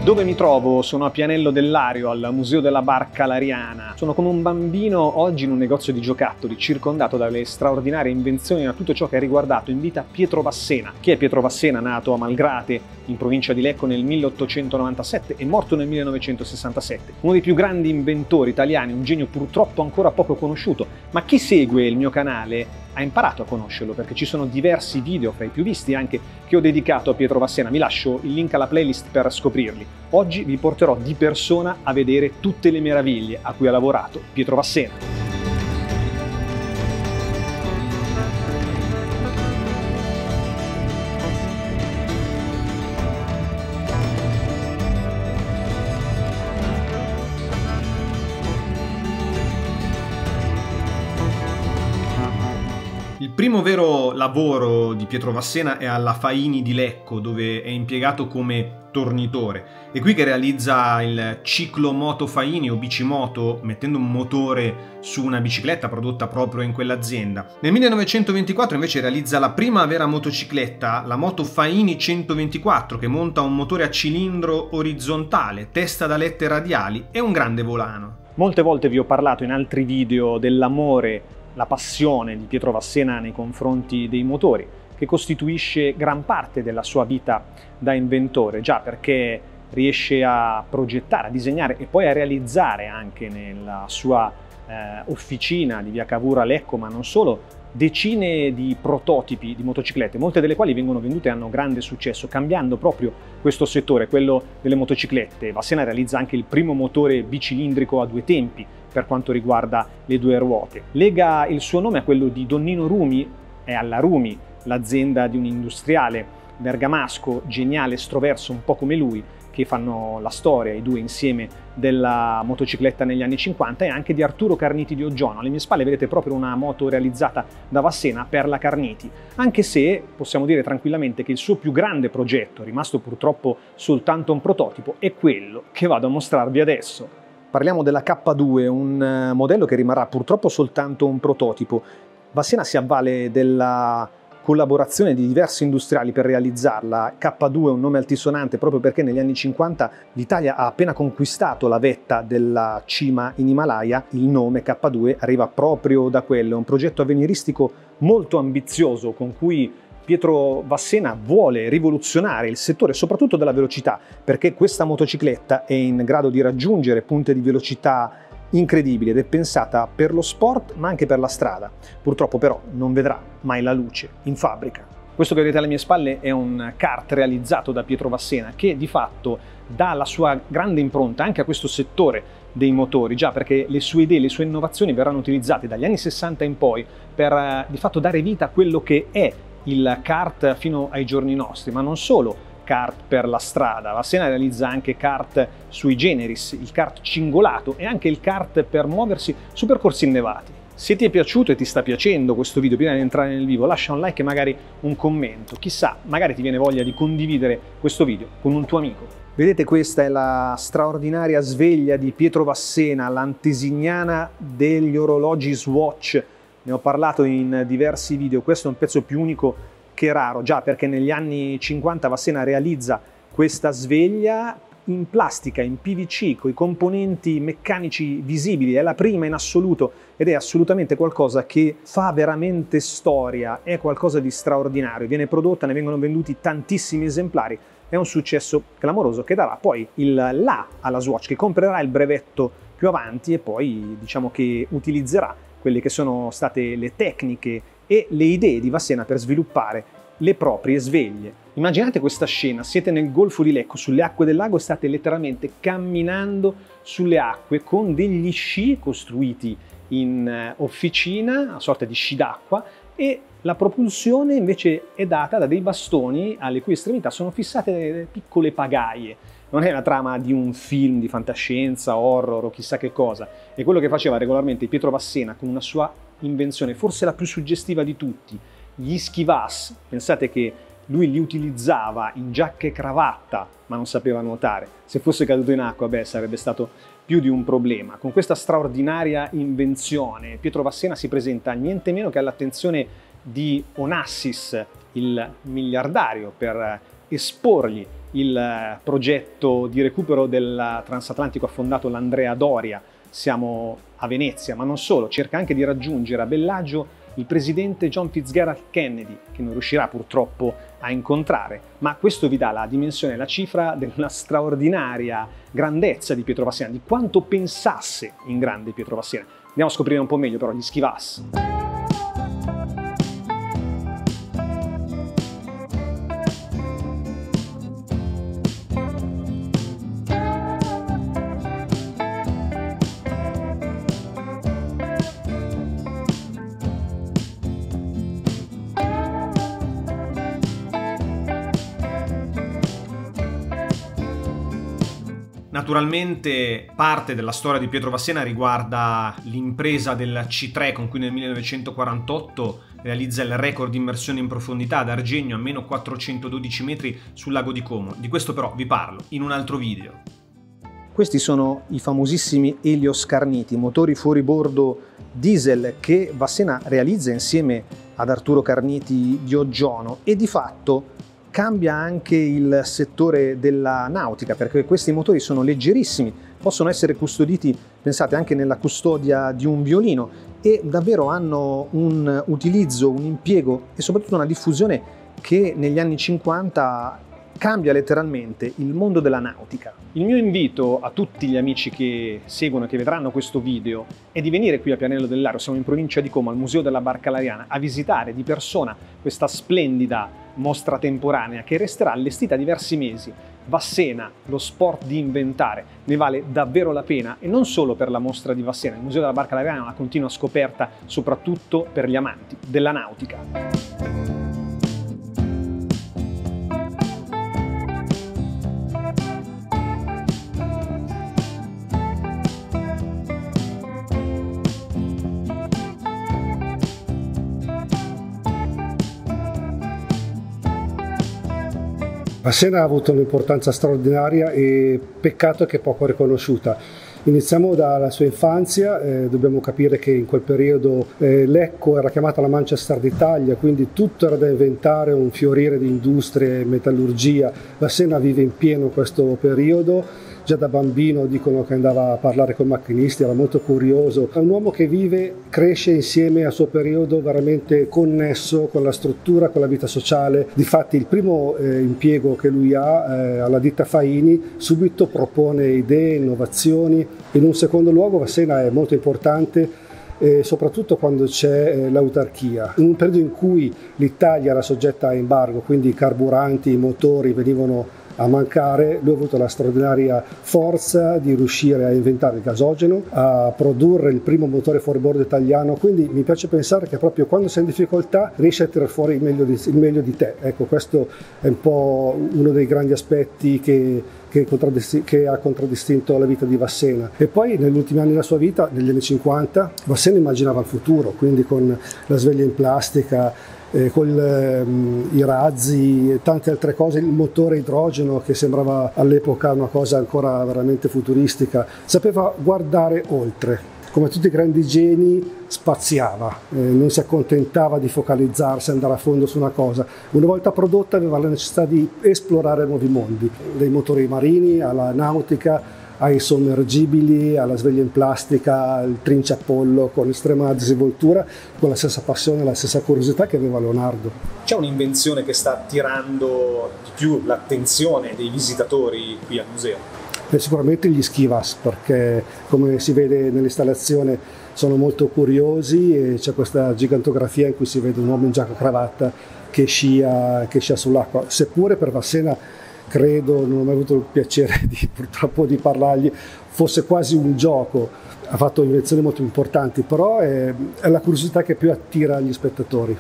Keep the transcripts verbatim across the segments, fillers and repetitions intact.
Dove mi trovo? Sono a Pianello del Lario, al Museo della Barca Lariana. Sono come un bambino oggi in un negozio di giocattoli, circondato dalle straordinarie invenzioni da tutto ciò che ha riguardato in vita Pietro Vassena. Chi è Pietro Vassena? Nato a Malgrate, in provincia di Lecco nel milleottocentonovantasette e morto nel millenovecentosessantasette. Uno dei più grandi inventori italiani, un genio purtroppo ancora poco conosciuto, ma chi segue il mio canale ha imparato a conoscerlo perché ci sono diversi video, fra i più visti anche, che ho dedicato a Pietro Vassena. Vi lascio il link alla playlist per scoprirli. Oggi vi porterò di persona a vedere tutte le meraviglie a cui ha lavorato Pietro Vassena. Il primo vero lavoro di Pietro Vassena è alla Faini di Lecco, dove è impiegato come tornitore. È qui che realizza il ciclomoto Faini o bicimoto, mettendo un motore su una bicicletta prodotta proprio in quell'azienda. Nel millenovecentoventiquattro invece realizza la prima vera motocicletta, la moto Faini centoventiquattro, che monta un motore a cilindro orizzontale, testa da lette radiali e un grande volano. Molte volte vi ho parlato in altri video dell'amore, la passione di Pietro Vassena nei confronti dei motori, che costituisce gran parte della sua vita da inventore, già perché riesce a progettare, a disegnare e poi a realizzare anche nella sua eh, officina di via Cavour a Lecco, ma non solo, decine di prototipi di motociclette, molte delle quali vengono vendute e hanno grande successo, cambiando proprio questo settore, quello delle motociclette. Vassena realizza anche il primo motore bicilindrico a due tempi per quanto riguarda le due ruote. Lega il suo nome a quello di Donnino Rumi, è alla Rumi, l'azienda di un industriale bergamasco, geniale, estroverso, un po' come lui, che fanno la storia, i due insieme, della motocicletta negli anni cinquanta, e anche di Arturo Carniti di Oggiano. Alle mie spalle vedete proprio una moto realizzata da Vassena per la Carniti, anche se possiamo dire tranquillamente che il suo più grande progetto, rimasto purtroppo soltanto un prototipo, è quello che vado a mostrarvi adesso. Parliamo della K due, un modello che rimarrà purtroppo soltanto un prototipo. Vassena si avvale della collaborazione di diversi industriali per realizzarla. K due è un nome altisonante proprio perché negli anni cinquanta l'Italia ha appena conquistato la vetta della cima in Himalaya. Il nome K due arriva proprio da quello, è un progetto avveniristico molto ambizioso con cui Pietro Vassena vuole rivoluzionare il settore soprattutto della velocità, perché questa motocicletta è in grado di raggiungere punte di velocità incredibili ed è pensata per lo sport ma anche per la strada. Purtroppo però non vedrà mai la luce in fabbrica. Questo che vedete alle mie spalle è un kart realizzato da Pietro Vassena che di fatto dà la sua grande impronta anche a questo settore dei motori, già perché le sue idee, le sue innovazioni verranno utilizzate dagli anni sessanta in poi per eh, di fatto dare vita a quello che è il kart fino ai giorni nostri, ma non solo kart per la strada. Vassena realizza anche kart sui generis, il kart cingolato e anche il kart per muoversi su percorsi innevati. Se ti è piaciuto e ti sta piacendo questo video, prima di entrare nel vivo, lascia un like e magari un commento. Chissà, magari ti viene voglia di condividere questo video con un tuo amico. Vedete, questa è la straordinaria sveglia di Pietro Vassena, l'antesignana degli orologi Swatch. Ne ho parlato in diversi video, questo è un pezzo più unico che raro, già perché negli anni cinquanta Vassena realizza questa sveglia in plastica, in P V C, con i componenti meccanici visibili, è la prima in assoluto ed è assolutamente qualcosa che fa veramente storia, è qualcosa di straordinario, viene prodotta, ne vengono venduti tantissimi esemplari, è un successo clamoroso che darà poi il là alla Swatch, che comprerà il brevetto più avanti e poi diciamo che utilizzerà quelle che sono state le tecniche e le idee di Vassena per sviluppare le proprie sveglie. Immaginate questa scena, siete nel Golfo di Lecco, sulle acque del lago, e state letteralmente camminando sulle acque con degli sci costruiti in officina, una sorta di sci d'acqua, e la propulsione invece è data da dei bastoni alle cui estremità sono fissate delle piccole pagaie. Non è la trama di un film di fantascienza, horror o chissà che cosa, è quello che faceva regolarmente Pietro Vassena con una sua invenzione, forse la più suggestiva di tutti, gli schivas. Pensate che lui li utilizzava in giacca e cravatta, ma non sapeva nuotare. Se fosse caduto in acqua, beh, sarebbe stato più di un problema. Con questa straordinaria invenzione, Pietro Vassena si presenta niente meno che all'attenzione di Onassis, il miliardario per esporgli il progetto di recupero del transatlantico affondato l'Andrea Doria. Siamo a Venezia, ma non solo, cerca anche di raggiungere a Bellagio il presidente John Fitzgerald Kennedy, che non riuscirà purtroppo a incontrare, ma questo vi dà la dimensione, la cifra della straordinaria grandezza di Pietro Vassena, di quanto pensasse in grande Pietro Vassena. Andiamo a scoprire un po' meglio però gli Schivas. Naturalmente parte della storia di Pietro Vassena riguarda l'impresa del C tre con cui nel millenovecentoquarantotto realizza il record di immersione in profondità ad Argegno a meno quattrocentododici metri sul lago di Como. Di questo però vi parlo in un altro video. Questi sono i famosissimi Helios Carniti, motori fuoribordo diesel che Vassena realizza insieme ad Arturo Carniti di Oggiono e di fatto cambia anche il settore della nautica, perché questi motori sono leggerissimi, possono essere custoditi, pensate, anche nella custodia di un violino e davvero hanno un utilizzo, un impiego e soprattutto una diffusione che negli anni cinquanta cambia letteralmente il mondo della nautica. Il mio invito a tutti gli amici che seguono e che vedranno questo video è di venire qui a Pianello del Lario, siamo in provincia di Como, al Museo della Barca Lariana, a visitare di persona questa splendida mostra temporanea che resterà allestita diversi mesi. Vassena, lo sport di inventare, ne vale davvero la pena e non solo per la mostra di Vassena. Il Museo della Barca Lariana è una continua scoperta soprattutto per gli amanti della nautica. Vassena ha avuto un'importanza straordinaria e peccato che poco riconosciuta. Iniziamo dalla sua infanzia, eh, dobbiamo capire che in quel periodo eh, Lecco era chiamata la Manchester d'Italia, quindi tutto era da inventare, un fiorire di industrie e metallurgia. Vassena vive in pieno questo periodo. Già da bambino dicono che andava a parlare con i macchinisti, era molto curioso. È un uomo che vive, cresce insieme al suo periodo veramente connesso con la struttura, con la vita sociale. Difatti il primo eh, impiego che lui ha eh, alla ditta Faini subito propone idee, innovazioni. In un secondo luogo Vassena è molto importante eh, soprattutto quando c'è eh, l'autarchia. In un periodo in cui l'Italia era soggetta a embargo, quindi i carburanti, i motori venivano a mancare, lui ha avuto la straordinaria forza di riuscire a inventare il gasogeno, a produrre il primo motore fuoribordo italiano, quindi mi piace pensare che proprio quando sei in difficoltà riesci a tirare fuori il meglio di, il meglio di te. Ecco, questo è un po' uno dei grandi aspetti che, che, che ha contraddistinto la vita di Vassena. E poi negli ultimi anni della sua vita, negli anni cinquanta, Vassena immaginava il futuro, quindi con la sveglia in plastica, Eh, con ehm, i razzi e tante altre cose, il motore idrogeno che sembrava all'epoca una cosa ancora veramente futuristica, sapeva guardare oltre, come tutti i grandi geni spaziava, eh, non si accontentava di focalizzarsi, andare a fondo su una cosa, una volta prodotta aveva la necessità di esplorare nuovi mondi, dai motori marini alla nautica, ai sommergibili, alla sveglia in plastica, al trince Apollo con estrema disinvoltura, con la stessa passione e la stessa curiosità che aveva Leonardo. C'è un'invenzione che sta attirando di più l'attenzione dei visitatori qui al museo? E sicuramente gli Schivas, perché come si vede nell'installazione sono molto curiosi e c'è questa gigantografia in cui si vede un uomo in giacca e cravatta che scia, che scia sull'acqua, seppure per Vassena, credo, non ho mai avuto il piacere di, purtroppo di parlargli, fosse quasi un gioco, ha fatto invenzioni molto importanti, però è, è la curiosità che più attira gli spettatori.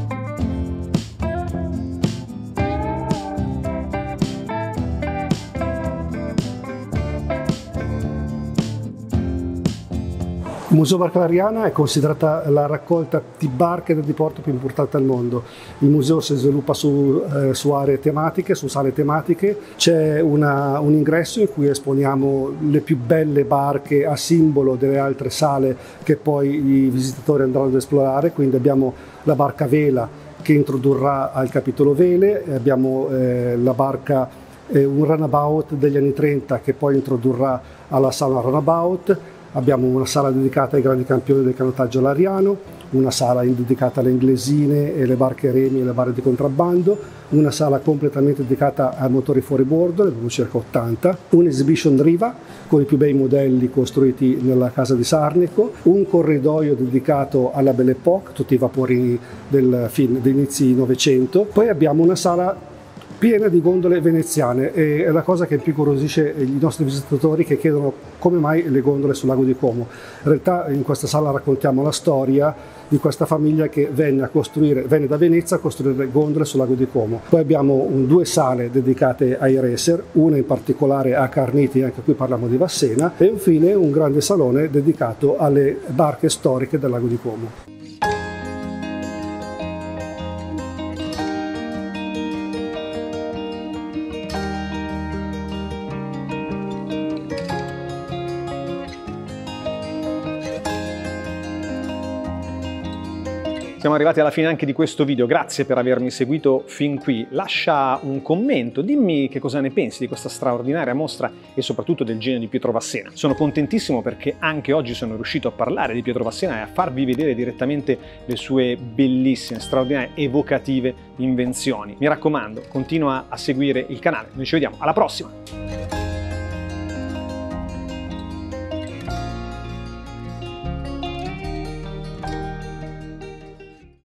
Il Museo Barca Lariana è considerata la raccolta di barche da diporto più importante al mondo. Il museo si sviluppa su, eh, su aree tematiche, su sale tematiche. C'è una, un ingresso in cui esponiamo le più belle barche a simbolo delle altre sale che poi i visitatori andranno ad esplorare. Quindi abbiamo la barca a vela che introdurrà al capitolo vele, abbiamo eh, la barca, eh, un runabout degli anni trenta che poi introdurrà alla sala runabout, abbiamo una sala dedicata ai grandi campioni del canottaggio lariano, una sala dedicata alle inglesine e le barche remi e le barre di contrabbando, una sala completamente dedicata ai motori fuoribordo, ne abbiamo circa ottanta, un exhibition riva con i più bei modelli costruiti nella casa di Sarnico, un corridoio dedicato alla Belle Époque, tutti i vaporini del film, degli inizi Novecento, poi abbiamo una sala piena di gondole veneziane e è la cosa che più incuriosisce i nostri visitatori che chiedono come mai le gondole sul lago di Como. In realtà in questa sala raccontiamo la storia di questa famiglia che venne, a costruire, venne da Venezia a costruire gondole sul lago di Como. Poi abbiamo un, due sale dedicate ai racer, una in particolare a Carniti, anche qui parliamo di Vassena, e infine un grande salone dedicato alle barche storiche del lago di Como. Siamo arrivati alla fine anche di questo video, grazie per avermi seguito fin qui. Lascia un commento, dimmi che cosa ne pensi di questa straordinaria mostra e soprattutto del genio di Pietro Vassena. Sono contentissimo perché anche oggi sono riuscito a parlare di Pietro Vassena e a farvi vedere direttamente le sue bellissime, straordinarie, evocative invenzioni. Mi raccomando, continua a seguire il canale, noi ci vediamo alla prossima!